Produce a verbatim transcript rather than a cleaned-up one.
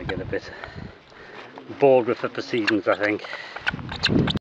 get a bit bored with it for seasons, I think.